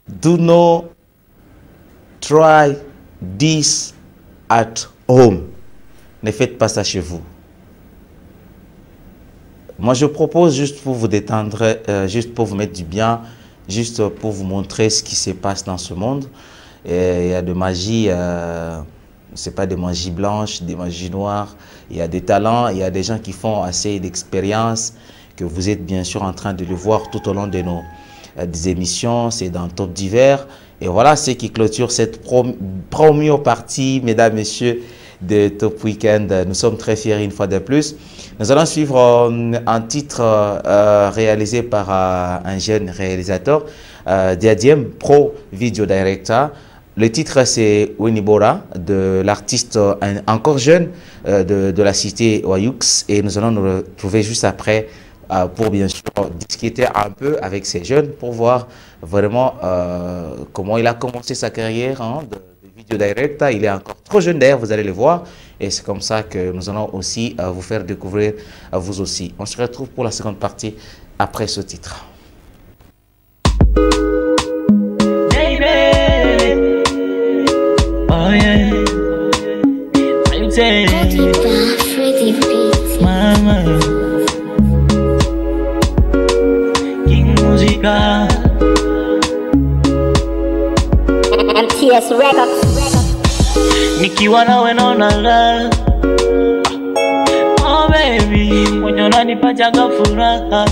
Do not try this at home. Ne faites pas ça chez vous. Moi, je propose juste pour vous détendre, juste pour vous mettre du bien, juste pour vous montrer ce qui se passe dans ce monde. Et il y a de magie, c'est pas des magies blanches, des magies noires. Il y a des talents, il y a des gens qui font assez d'expérience, que vous êtes bien sûr en train de le voir tout au long de nos des émissions. C'est dans Top Divers. Et voilà ce qui clôture cette première partie, mesdames, messieurs, de Top Weekend. Nous sommes très fiers une fois de plus. Nous allons suivre un titre réalisé par un jeune réalisateur, Diadiem Pro Video Director. Le titre, c'est Winibora, de l'artiste encore jeune de la cité Wayux. Et nous allons nous retrouver juste après pour bien sûr discuter un peu avec ces jeunes pour voir vraiment comment il a commencé sa carrière de vidéo director. Il est encore trop jeune d'ailleurs, vous allez le voir. Et c'est comme ça que nous allons aussi vous faire découvrir vous aussi. On se retrouve pour la seconde partie après ce titre. Oh yeah, I'm saying, Mama, King Musica, MTS Records. nikiwa nawe naona raha. Oh baby, mwenye unanipajaga furaha.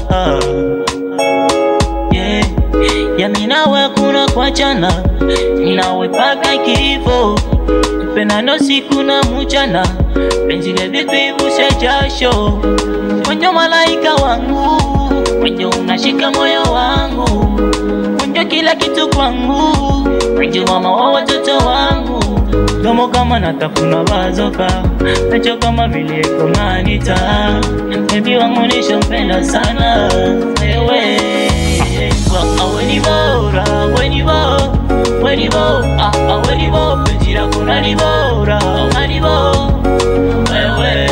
Yeah, yani nawe kuna kuachana, nawe paka kifo. Tupendane siku na mchana, penzi letu ivushe jasho. Mwenye malaika wangu, mwenye unashika moyo wangu, mwenye kila kitu kwangu, mwenye mama wa watoto wangu. Domo kama natafuna bazoka, nacho kama vile konanita. Baby wangu nishampenda sana wewe. Wenibora, wenibora, wenibora, wenibora, penjira kunanibora, unanibora wewe.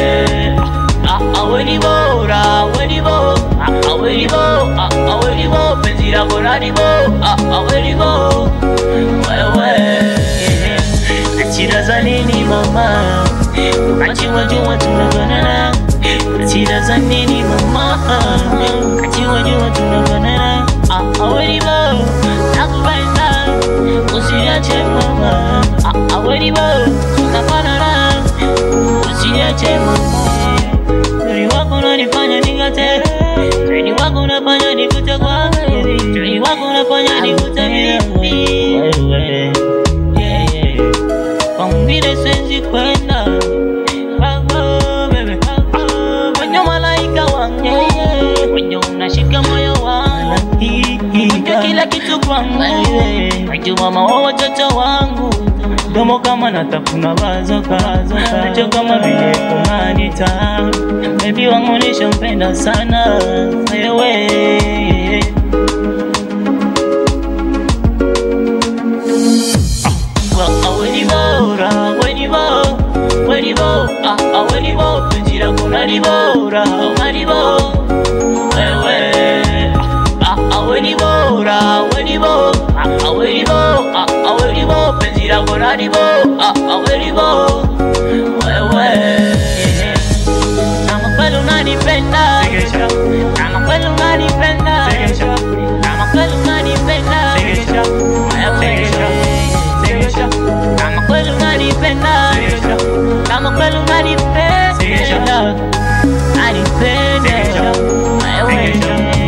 Wenibora, wenibora, wenibora, wenibora, penjira kunanibora, wenibora wewe. Achira za nini mama, achiwa jua tunafanana. Achira za nini mama, achiwa jua tunafanana. Wenibora, nakupenda, usiniache mama. Wenibora, tunafanana, usiniache mama. Tuli wako unanifanya ningate, tuli wako unafanya nikute kwa wewe, tuli wako unafanya nikute wewe. Pambile senzi kwenda baby, kwenye malaika wangu, kwenye unashika moyo wangu, kwenye kila kitu kwangu, kwenye mama wa watoto wangu. Domo kama natafuna bazoka, nacho kama vile konanita. Baby wangu nishampenda sana wewe. Wenibora, wenibora, wenibora, wenibora, penjira kunanibora, unanibora wewe. Wenibora, wenibora, wenibora, wenibora, penjira kunanibora, wenibora wewe. Kama kweli unanipenda, kama kweli unanipenda, kama kweli unanipenda, kama kweli unanipenda, kama kweli unanipenda, unanipenda wewe.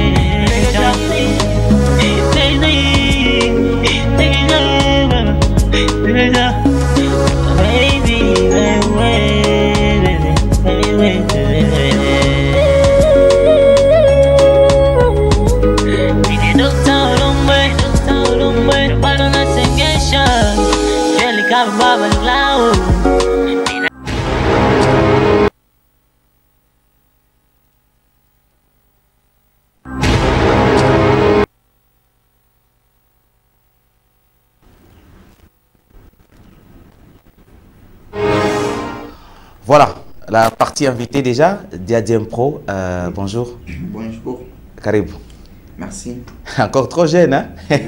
Voilà, la partie invitée déjà, Diadiem Pro. Bonjour. Bonjour. Karibu. Merci. Encore trop jeune, hein?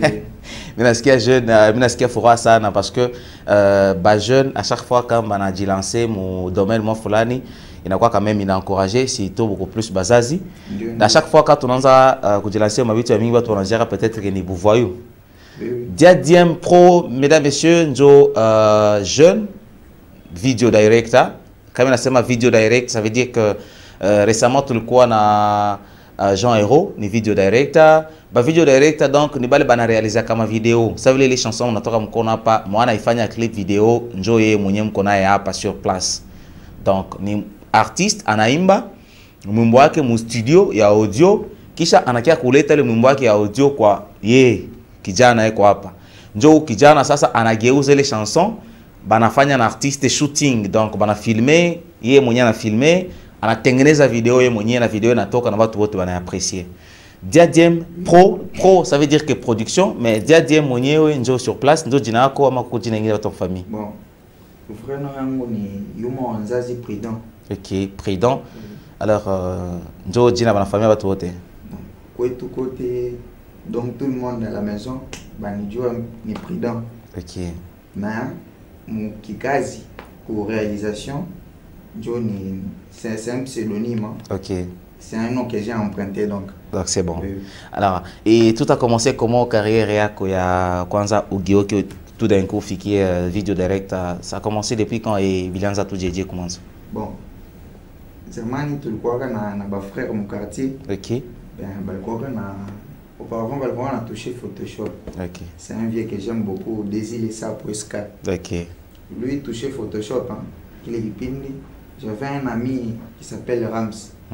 Minaskia jeune, minaskia fora sana parce que bah jeune à chaque fois quand on a dit lancer mon domaine mon fulani, il a quoi quand même il a encouragé surtout beaucoup plus bazazi. À chaque fois quand on a lancer ma vie tu as mis votre on peut-être que ni vous voyez. Diadiem Pro, mesdames messieurs, njo jeune video director. Quand on a ma vidéo direct, ça veut dire que récemment tout le quoi na Jean Héros, ni vidéo director. Ba vidéo director donc ni bale bana réaliser kama vidéo. Ça veut dire les chansons on atoka mkona pa moi na ifanya clip vidéo njo yeye mwenyewe mkona ya hapa sur place. Donc ni artiste anaimba mwimbo wake mu studio ya audio kisha anakia kuleta ile mwimbo wake ya audio kwa ye kijana yeko hapa. Njo kijana sasa anageuza ile chanson banafanya na artiste shooting donc bana filmer yeye mwenyewe ana filmer anatengeneza video yeye mwenyewe na video inatoka na watu wote bana apprécier. Diadiem Pro ça veut dire que production mais Diadiem mwenyewe njo sur place njo jina yako ama kujina ingine watu famille. Bon. Vraiment yango ni Yuma Wanzazi Prudent. OK, Prudent. Alors njo jina bana famille watu wote. Kwetu côté donc tout le monde dans la maison banijua ni Prudent. OK. Mais mon kikazi pour réalisation Johnny c'est un pseudonyme. OK. C'est un nom que j'ai emprunté donc. Donc c'est bon. Oui. Alors et tout a commencé comment carrière yako ya kwanza ugioke tout d'un coup fikie vidéo direct ça a commencé depuis quand et Bilanza tout JJ commence. Bon. Zamani tulikuwa na ba frère mon quartier. OK. Ben balikuwa na auparavant balikuwa na touché Photoshop. OK. C'est un vieux que j'aime beaucoup, Désiré ça pour S4. OK. Lui touché Photoshop hein. J'avais un ami qui s'appelle Rams.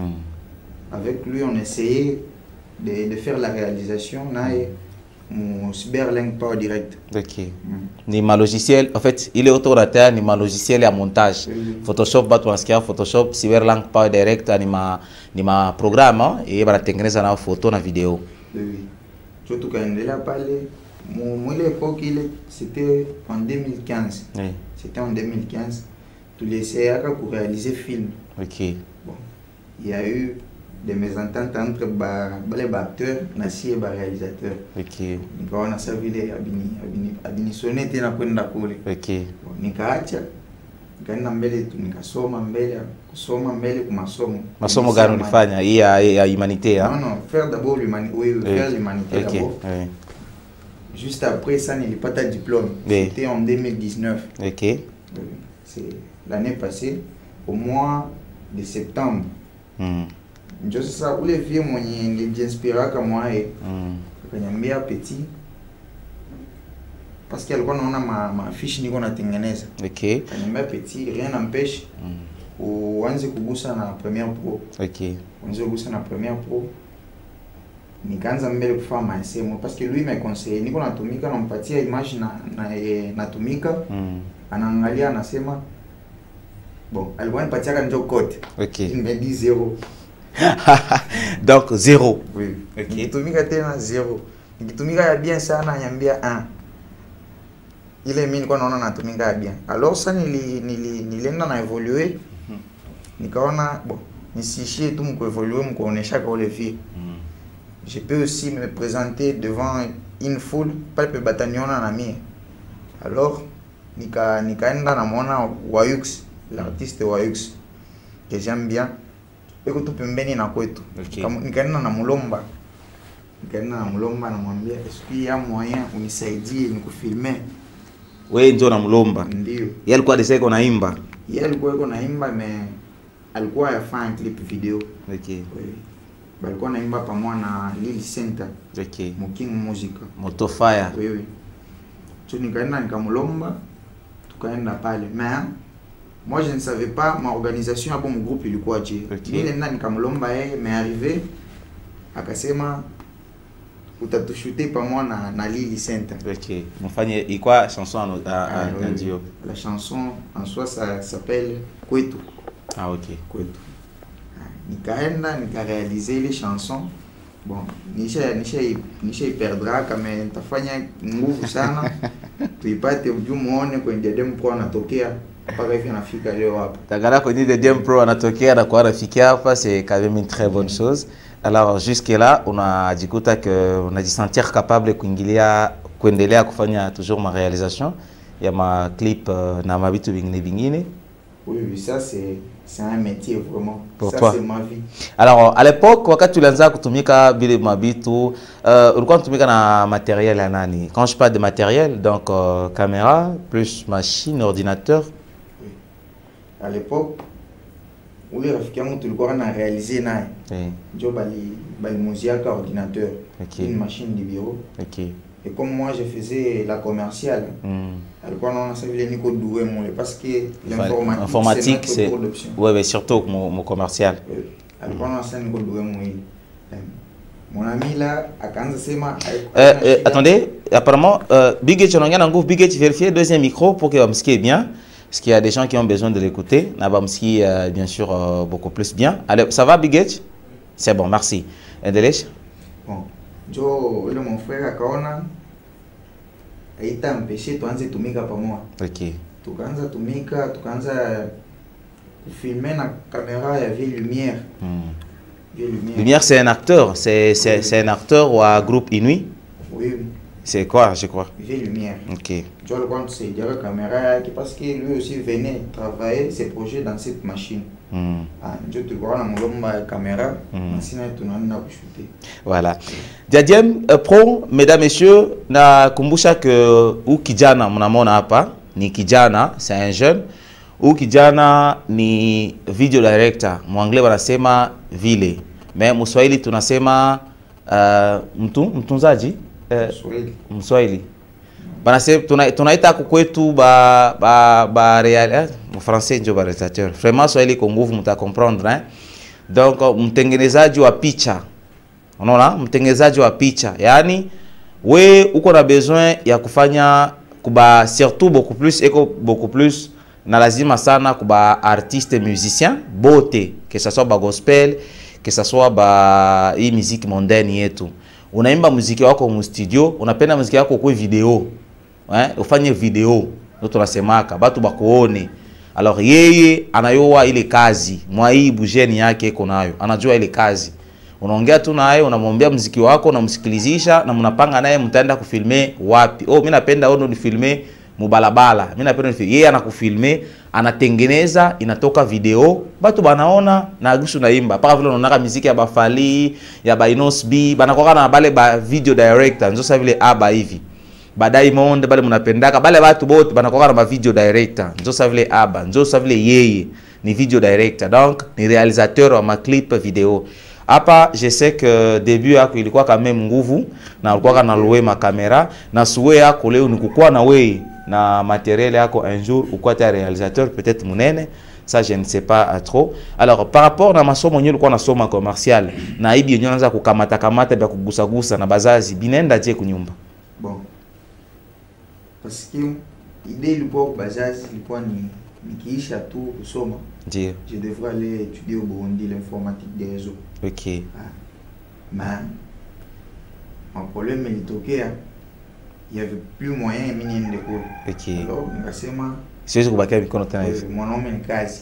Avec lui, on essayait de faire la réalisation. Mon Cyberlink Power Direct. OK. Ni ma logiciel, en fait, il est autorateur, ni ma logiciel à montage. Photoshop, Photoshop, Cyberlink Power Direct, ni ma programme, et va tengeneza na photo na vidéo. Oui. Surtout quand il a parlé, moi l'époque, c'était en 2015. Oui. C'était en 2015. Tous les essais pour réaliser film. OK. Bon. Il y a eu des mésententes entre les acteurs et les réalisateurs. OK. On a servi les abini sonné tena kwenda kule. OK. Nikaacha nikaenda mbele tu nikasoma mbele kwa masomo. Masomo gani ulifanya? Hii ya humanité hein? Non, faire d'abord l'humanité, faire l'humanité d'abord. Oui. Juste après ça, nilipata diplôme. C'était en 2019. OK. C'est l'année passée au mois de septembre. Ndio sasa ule vie mwenye nilijiinspira kama yeye akaniambia petit parce que alikuwa anaona ma fiche niko natengeneza. OK. Akaniambia petit rien n'empêche uanze kugusa na Premiere Pro. OK. Uanze kugusa na Premiere Pro. Nikaanza mbele kufanya masomo parce que lui m'a conseillé niko natumika nampatia image natumika anaangalia anasema bon alikuwa anipatia kanjo code. OK. Il m'a dit 0. Donc 0. Oui. OK. Nikitumika tena 0. Nikitumika ya bien sana nyambia 1. Ile mimi nilikuwa naona natumika ya bien. Alors ça nilienda na évoluer. Nikaona bon, nisiishie tu mko évoluer mkoonyesha kwa ile fille. Je peux aussi me présenter devant une foule, pas le bataniona na mie. Alors nikaenda na mwana Wayux, l'artiste Wayux que j'aime bien. Eko tu pembeni na kwetu. Nikaenda na Mulomba. Namwambia est-ce qu'il y a moyen unisaidie nikufilmer? Wewe ndio na Mulomba. Ndio. Yeye alikuwa deseko naimba. Yeye alikuwa naimba mais alikuwa yafanya clip video. OK. Oui. Balikuwa naimba pamoja na Lily Center. OK. Muking Music. Moto Fire. Oui. Tu nikaenda nikamulomba tukaenda pale. Mais moi je ne savais pas ma organisation hapo mu groupe ilikuwa je. Nilienda nikamulomba yeye mais arrivé akasema utatushuter pamoja na Lily Center. OK. Mfanye ilikuwa chanson en duo. La chanson en soi ça s'appelle Kwetu. Ah OK. Kwetu. Nikaenda nikarealiser les chansons. Bon, nisha perdra kama nitafanya nguvu sana. Tuipate ujue muone kwenye Diadiem Pro anatokea mpaka hivi anafika leo hapa. Tagala kwenye Diadiem Pro anatokea na kwa anafikia hapa, c'est quand même une très bonne chose. Alors jusque là on a dit que on a dit sentir capable kuingilia kuendelea kufanya toujours ma réalisation ya ma clip na mabitu bingine. Oui, ça c'est un métier vraiment. Pour ça toi. c'est ma vie. Alors à l'époque wakati tulianza kutumika bile mabitu ulikuwa unatumika na matériel ya nani? Quand je parle de matériel, donc caméra plus machine, ordinateur. Oui. À l'époque, ule rafiki yangu tulikuwa na réaliser naye. Ndio bali muziaka ordinateur, une machine de bureau. OK. Et comme moi je faisais la commerciale, alikuwa naona sasa vile niko doué mole parce que l'informatique c'est ouais mais surtout mon commercial. Alikuwa naona sasa niko doué mole. Mon ami là akaanza sema attendez, apparemment Big H on a nguvu Big H vérifier deuxième micro pour que wamsikie bien parce qu'il y a des gens qui ont besoin de l'écouter. Na bamsikie bien sûr beaucoup plus bien. Allez, ça va Big H? C'est bon, merci. Endelesha. Bon. Jo, ule mon frère akaona aita mpeshe tuanze tumika pamoja. OK. Tukaanza tumika, tukaanza kufilmer na caméra ya vieille lumière. Lumière c'est un acteur, c'est un acteur ou un groupe Inuit? Oui. C'est quoi, je crois? Vieille lumière. OK. Jo le compte c'est dire caméra parce que lui aussi venait travailler ses projets dans cette machine. Je te vois la caméra, voilà. Diadiem Pro, mesdames, messieurs, na kumbusha que ou kijana mnamona hapa ni kijana, c'est un jeune. Ou kijana ni video director. Mwangle wanasema vile. Mais Mswahili tunasema mtunzaji Mswahili. Banasema tunaita kwetu ba real français ndio ba réalisateur. Vraiment Swahili kwa nguvu mta comprendre hein. Donc mtengenezaji wa picha. Unaona? Mtengenezaji wa picha. Yaani we uko na besoin ya kufanya kuba surtout beaucoup plus na lazima sana kuba artiste musicien bote que ça soit ba gospel que ça soit ba hii musique mondaine yetu. Unaimba muziki wako mu studio, unapenda muziki wako kwa video. Ufanye video ndio tunasemaka batu bakuone. Alors yeye anayoa ile kazi, mwaibu jeni yake iko nayo. Anajua ile kazi. Unaongea tu naye, unamwambia muziki wako, unamsikilizisha na mnapanga naye mtaenda kufilme wapi. Oh mimi napenda ono ni filme mubalabala. Mimi napenda ni yeye anakufilme, anatengeneza, inatoka video, batu banaona na agusu naimba. Paka vile unaona muziki ya Bafali, ya Bainos B, banakoka na bale ba video director, ndio sasa vile aba hivi. Ba Diamond bale mnapendaka bale watu bote banakoka na ma video director, ndio sasa vile aba, ndio sasa vile yeye ni video director. Donc ni réalisateur wa ma clip video. Hapa je sais que début yako ilikuwa quand même nguvu na ulikuwa kana louer ma caméra na souhait yako leo ni kukua na wewe na matériel yako un jour ukua ta réalisateur peut-être munene. Ça je ne sais pas trop. Alors par rapport na masomo nyo ulikuwa nasoma commercial na hibi yenyewe anaanza kukamata vya kugusa na bazazi binenda je kunyumba. Bon. Parce que idée ilikuwa bazazi ilikuwa ni nikiisha tu kusoma. Ndio. Je devrais aller étudier au Burundi l'informatique des réseaux. OK. Mais mon problème ilitokea, il y avait plus moyen mimi niende kule. OK. Alors nikasema siwezi kubakia mikono tena hivi. Mwanaume ni kazi.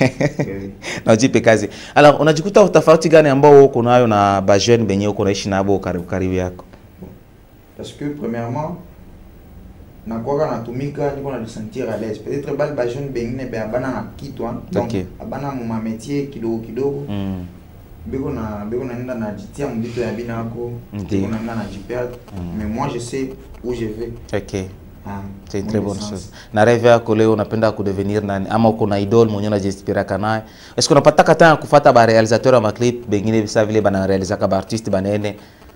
Na jipe kazi. Alors unajikuta utafauti gani ambao uko nayo na ba jeune benye uko naishi nabo karibu yako? Parce que premièrement na kwa natumika niko na sentir à l'aise. Peut-être ba jeune bengine be abana na kitu donc abana mu métier kidogo. Beko na nenda na jitia mbitu ya bina yako. Beko na nenda na jiperdre. Mais moi je sais où je vais. OK. C'est une très bonne chose. Na rêve yako leo unapenda kudevenir nani ama uko na idol mwenye unajiinspira naye? Est-ce que unapata kata kufuata ba réalisateur wa clip bengine bisa vile bana réaliser ba artiste banene?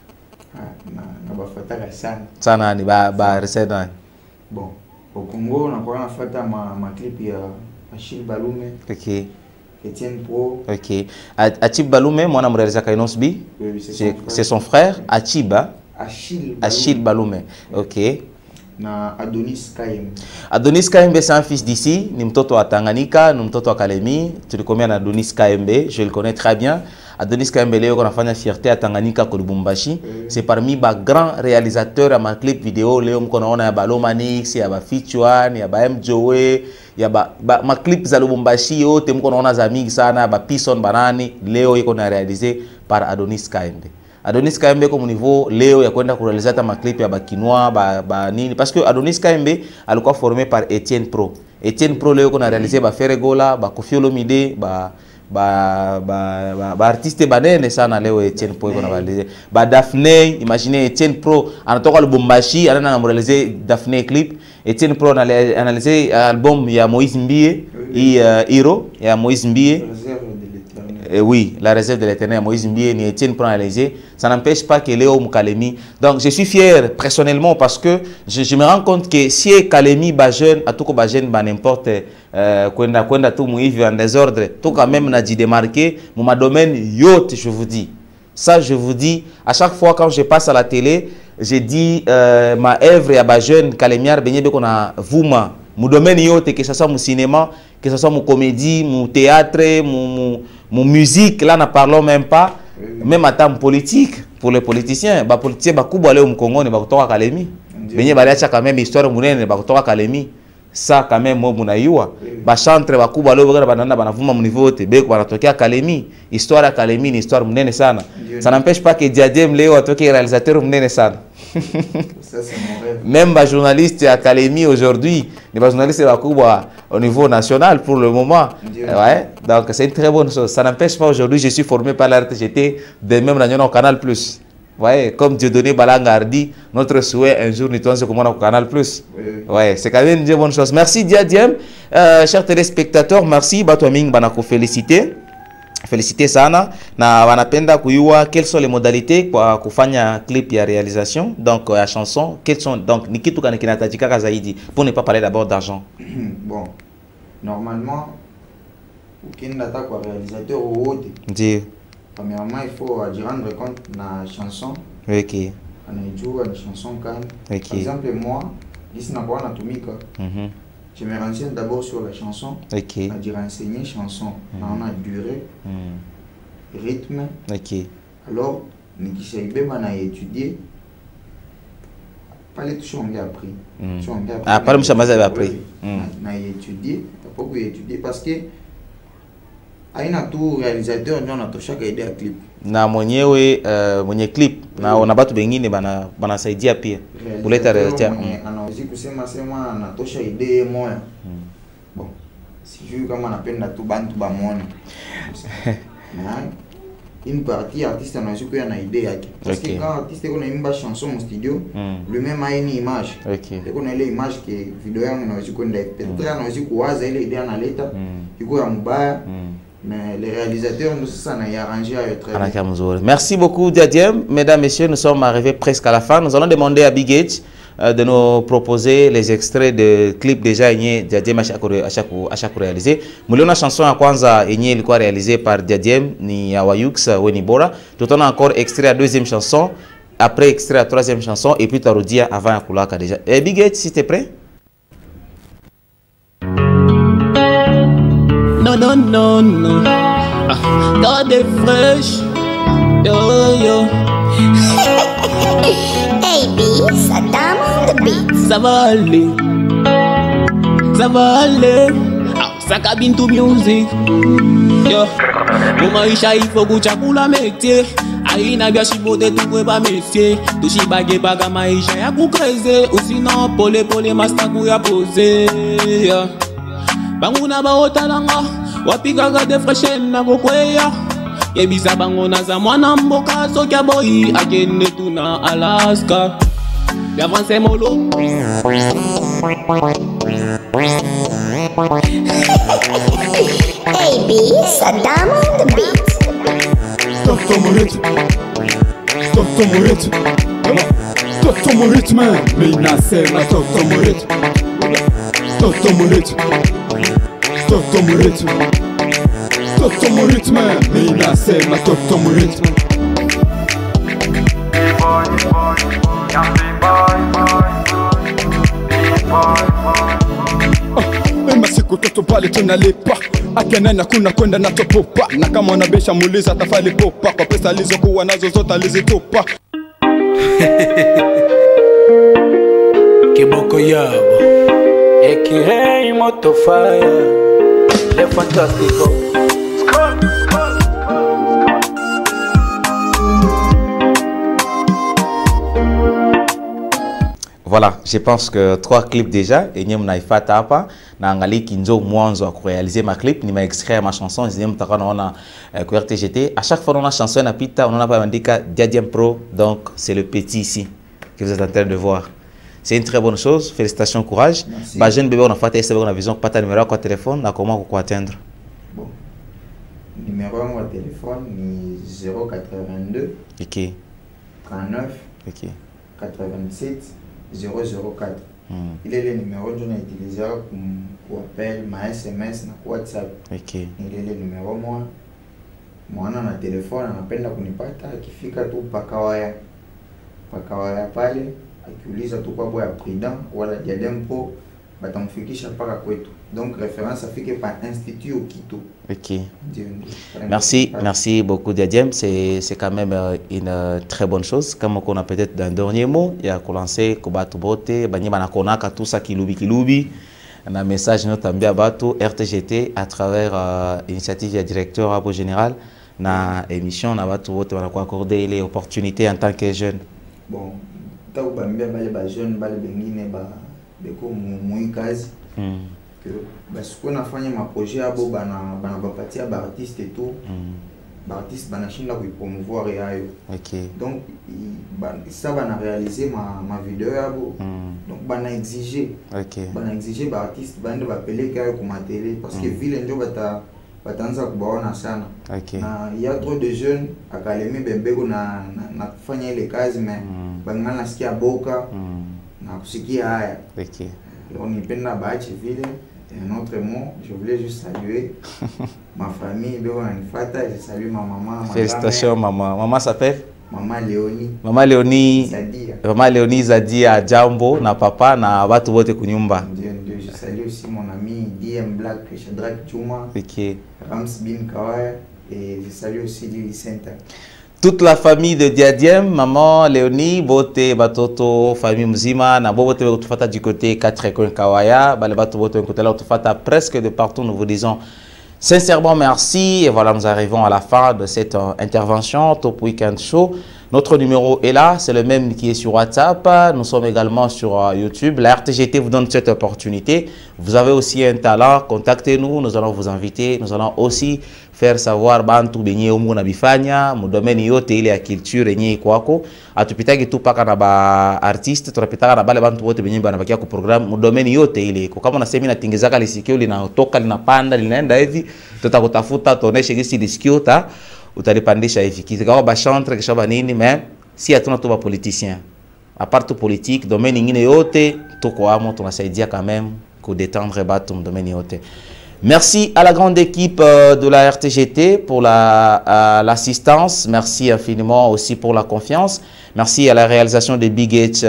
Na bafuataka sana. Sana ni ba resena. Bon, au Congo on a quoi nafuata ma clip ya Achille Balume. OK. Etienne Pro. OK. Achille Balume mwana mrealiza Kainos B. C'est son frère Achiba. Achille Balume. OK. Na Adonis Kaembe. Adonis Kaembe c'est un fils d'ici, ni mtoto wa Tanganyika, ni mtoto wa Kalemi. Tulikomea na Adonis Kaembe, je le connais très bien. Adonis Kaembe leo konafanya fierté à Tanganyika ko Lubumbashi. C'est parmi ba grands réalisateurs à ma clip vidéo leo mko naona ya Balomanix, ya ba Fichuan, ya ba MJoe, ya ma clip za Lubumbashi yote mko naona za mingi sana, ba Pison banani leo iko na réalisé par Adonis Kaembe. Adonis Kaembe comme niveau leo ya kwenda kurealiza hata maclip ya bakinois ba nini parce que Adonis Kaembe alikuwa formé par Etienne Pro. Etienne Pro leo kuna réaliser ba Ferregola, ba Koffi Olomide, ba artiste banene sana leo Etienne Pro iko na réaliser. Ba Daphné, imaginez Etienne Pro anatoka Lubumbashi anaenda na réaliser Daphné clip. Etienne Pro analyser album ya Moïse Mbie, Hero ya Moïse Mbie. Oui, la réserve de l'Éternel, Moïse Mbie, ni Etienne Pro analysé. Ça n'empêche pas que Léo Kalemi. Donc, je suis fier personnellement parce que je me rends compte que si Kalemi ba jeune, à tout cas ba jeune, ba n'importe kwenda tout mouivi en désordre, tout quand même n'a dit démarqué, mon domaine yacht, je vous dis. Ça, je vous dis, à chaque fois quand je passe à la télé, je dis ma œuvre à ba jeune Kalemiar, benye be kona vouma. Mon domaine yacht, que ce soit mon cinéma, que ce soit mon comédie, mon théâtre, mon musique, là, n'en parlons même pas. Même en termes politiques, pour les politiciens, les politiciens, ils vont aller au Congo, ils vont aller à Kalemi. Ils vont aller quand même histoire de ils vont aller à Kalemi. Ça, quand même, moi, je vais chanter, ils vont aller au niveau de ils vont aller à Kalemi. Histoire à Kalemi, une histoire de ça. Ça n'empêche pas que Diadem Léo a été réalisateur de ça. Même les journalistes à Kalemi aujourd'hui, les journalistes au niveau national pour le moment. Ouais, donc c'est une très bonne chose. Ça n'empêche pas aujourd'hui, je suis formé par la RTGT, de même au Canal+. Ouais, comme Dieudonné Balanga dit, notre souhait un jour nous tournons au Canal+. Ouais, c'est quand même une bonne chose. Merci Diadiem, chers téléspectateurs, merci Batouaming Banako félicité. Félicité sana na wanapenda kuyua quelles sont les modalités kwa kufanya clip ya réalisation donc la chanson quelles sont donc ni kitu kana kinatajika zaidi pour ne pas parler d'abord d'argent. Bon, normalement ukienda ta kwa réalisateur wote ndio premièrement il faut rendre compte na chanson OK anajua ni chanson kani OK. Par exemple moi ici na kwa natumika je me renseigne d'abord sur la chanson. OK. À dire renseigner chanson. On a durée, rythme. OK. Alors, Nikishaïbe m'a étudié. Pas les touches on a appris. Ah, pas le mchamaza avait appris. M'a étudié. Pourquoi étudier? Parce que aina tout réalisateur ndio anatosha idée ya clip. Na mwenyewe mwenye clip na ona batu bengine banasaidia pia kuleta realizateur. Anaweza kusema anatosha idea moja. Bon, sijui kama anapenda tu bantu bamone. Na une partie artiste anaweza kuwa na idea yake. Parce que quand artiste kuna imba chanson au studio, lui-même a une image. Et kuna ile image que video yangu inaweza kwenda peut-être anaweza kuwaza ile idea analeta iko ya mbaya. Mais les réalisateurs, nous, ça n'a arrangé à être très bien. Merci beaucoup, Diadiem. Mesdames, Messieurs, nous sommes arrivés presque à la fin. Nous allons demander à Big H de nous proposer les extraits de clips déjà Diadiem à chaque réalisé. Moulona chanson à Kwanza ilikuwa réalisée par Diadiem ni ya Wayux Wenibora. Tout on a encore extrait à deuxième chanson, après extrait à troisième chanson et puis Tarudia avant à Kulaka déjà. Big H, si tu es prêt? No, no, no. God est fresh. Yo, yo. Hey, B, Saddam on the beat. Ça va aller. Ça va aller. Ça cabine to music. Yo. Pour maisha il faut kuchakula métier. Aina bia shibote tukwe ba métier. Tushibage baga maisha ya kukreze. Usina pole pole mastaku ya pose. Yeah. Banguna ba otalanga wapikaga de freshen na kokweya yebisa bango na za mwana mboka sokia boy agende tuna Alaska ya français molo. Hey B, Saddam on the beat. Stop ton rythme. Stop ton rythme. Stop ton rythme. Mina sema stop ton rythme. Stop ton rythme. Stop ton rythme. Stop ton rythme. Mina sema stop ton rythme. Masiku toto pale tunalipa akenena kuna kwenda na topopa na kama unabesha muuliza tafali popa kwa pesa alizokuwa nazo zote alizitupa. Kiboko yabo Ekirei moto fire Le fantastico Voilà, je pense que 3 clips déjà. Et nous avons fait tapa. Na angali kinzo mwanzo à réaliser ma clip. Ni m'a extrait ma chanson. Je dis on a RTGT. À chaque fois on a chanson na pita, on a pas indiqué Diadiem Pro. Donc c'est le petit ici que vous êtes en train de voir. C'est une très bonne chose. Félicitations, courage. Bah jeune bébé on a fait ça, on a vision pas ta numéro quoi téléphone. Na comment vous atteindre? Bon. Numéro de téléphone ni 082. OK. 39. OK. 87 004. Il est le numéro que j'ai utilisé pour appel, ma SMS, na WhatsApp. OK. Il est le numéro moi. Moi na téléphone anapenda kunipata akifika tu pakawaya. Pakawaya pale akiuliza tu kwa boya Prudent wala Diadem Pro batamfikisha mpaka kwetu. Donc référence afike par institut au Quito. OK. Merci, merci beaucoup Diadiem, c'est quand même une très bonne chose. Comme on a peut-être d'un dernier mot, il y a commencé Kobatu Bote, Bani Banakonaka, tout ça kilubi. Un message notamment à Batu, RTGT, à travers l'initiative du directeur Abo Général, na émission, na Batu Bote, on a accordé les opportunités en tant que jeune. Bon, tant que les jeunes, les jeunes, beko muikazi que parce qu'on a fait un projet abo bana bapatia ba artiste et tout ba artiste bana shinda ku promouvoir yayo. OK. Donc ça bana réaliser ma vidéo abo. Donc bana exiger. OK. Bana exiger ba artiste bana ba appeler kayo ku ma télé parce que ville ndio batanza kubaona sana. OK. Na il y a trop de jeunes akalemi bembeko na kufanya ile kazi mais bangana sikia boka. Na kusikia haya. OK. Alors nipenda baache vile. Et un autre mot, je voulais juste saluer ma famille, je salue ma maman. Félicitations maman. Maman s'appelle? Maman Léonie. Maman Léonie. Zadia. Maman Léonie Zadia Jambo na papa na watu wote kunyumba. Je salue aussi mon ami DM Black, Shadrach Chuma. OK. Rams Bin Kawaya et je salue aussi Lily Center. Toute la famille de Diadiem, maman Léonie, Bote, Batoto, famille Mzima, na Bote Tufata du côté 4 Ekon Kawaya, Balebato Bote côté là Tufata presque de partout, nous vous disons sincèrement merci. Et voilà, nous arrivons à la fin de cette intervention Top Weekend Show. Notre numéro est là, c'est le même qui est sur WhatsApp. Nous sommes également sur YouTube. La RTGT vous donne cette opportunité. Vous avez aussi un talent, contactez-nous, nous allons vous inviter. Nous allons aussi faire savoir bantu benye omu na bifanya, mu domaine yote ile ya culture yenye kwako. Atupitagi tu paka na ba artiste, tunapitaka na bale bantu wote benye banabakia ku program mu domaine yote ile. Kwa kama unasema inatingezaka lisikio linatoka linapanda linaenda hivi, tutakutafuta tuoneshe gisi lisikio utalipandisha hivi. Kikawa ba chantre kisha ba nini mais si hatuna tu ba politicien. À part tout politique, domaine nyingine yote tuko amo tunasaidia quand même ku détendre batu mu domaine yote. Merci à la grande équipe de la RTGT pour l'assistance. Merci infiniment aussi pour la confiance. Merci à la réalisation de Big H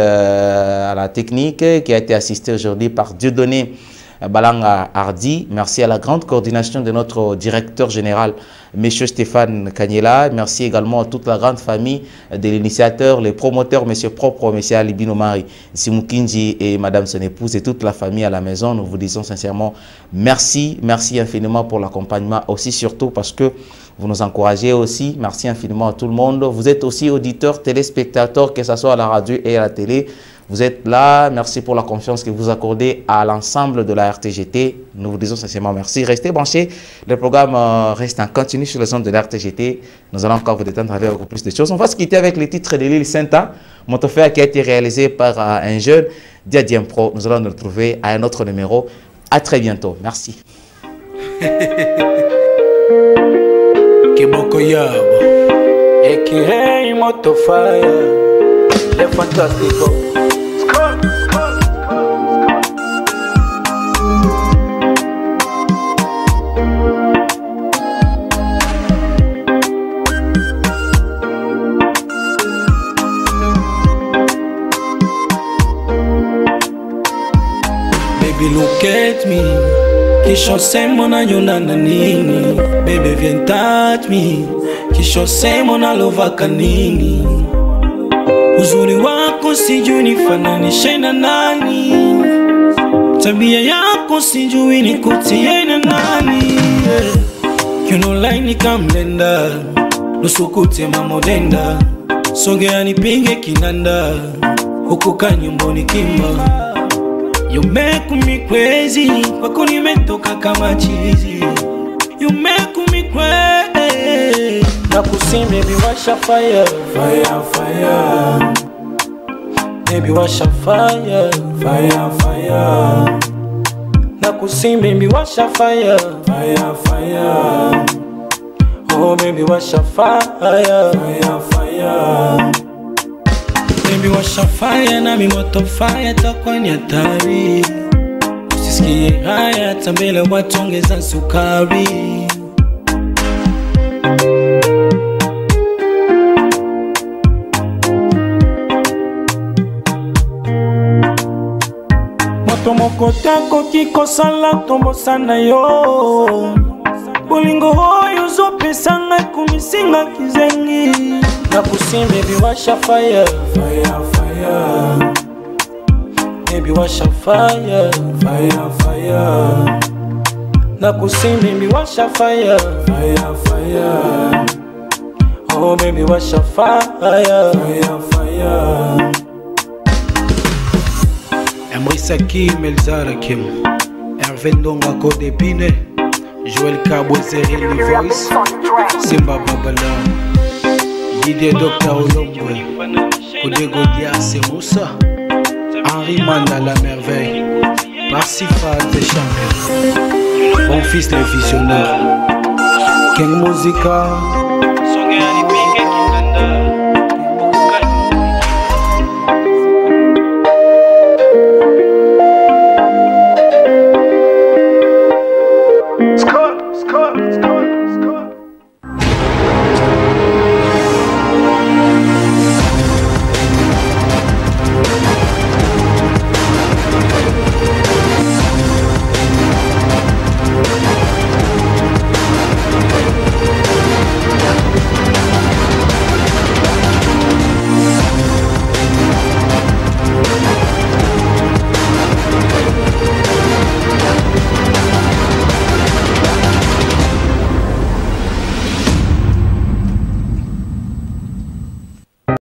à la technique qui a été assistée aujourd'hui par Dieudonné Balanga Hardy. Merci à la grande coordination de notre directeur général, M. Stéphane Kanyela. Merci également à toute la grande famille de l'initiateur, les promoteurs, M. Propre, M. Alibino Mari, Simukinji et Madame son épouse et toute la famille à la maison. Nous vous disons sincèrement merci. Merci infiniment pour l'accompagnement aussi, surtout parce que vous nous encouragez aussi. Merci infiniment à tout le monde. Vous êtes aussi auditeurs, téléspectateurs, que ce soit à la radio et à la télé. Vous êtes là, merci pour la confiance que vous accordez à l'ensemble de la RTGT. Nous vous disons sincèrement merci. Restez branchés, le programme reste en continu sur les ondes de la RTGT. Nous allons encore vous détendre avec beaucoup plus de choses. On va se quitter avec les titres de Lily Senta, Montofea qui a été réalisé par un jeune, Diadiem Pro. Nous allons nous retrouver à un autre numéro. À très bientôt. Merci. Kiboko yabo Ekirei Motofea Le fantastico Baby look at me Kisho semo na yonana nini Baby viens touch me Kisho semo na lovaka nini Uzuri wako sijui nifananishe na nani Tabia yako sijui nikutie na nani Kiuno laini kamlenda Nusukute mamodenda Sogea nipige kinanda ukuka nyumbani kimba. You make me crazy, kwako nimetoka kama chizi. You make me crazy. Nakusi baby washa fire, fire, fire. Baby washa fire, fire, fire. Nakusi baby washa fire, fire, fire. Oh baby washa fire, fire, fire. Baby washa fire na mi moto fire takwa ni hatari. Usisikie haya tambele watu ongeza sukari. Moto moko tako kiko sala tombo sana yo. Bolingo hoyo zope sanga kumisinga kizengi. Nakusi baby washa fire, fire, fire. Baby washa fire, fire, fire. Nakusi baby washa fire, fire, fire. Oh baby washa fire, fire, fire. Emrissa Kim, Elzara Kim, Hervé Ndonga Kodepine, Joël Kabouezeri The Voice, Simba Babala, Didier Docteur Olombre, Kodego Dias et Moussa, Henri Manda la merveille, Parsifal des champions, Mon fils le visionnaire, King Musica.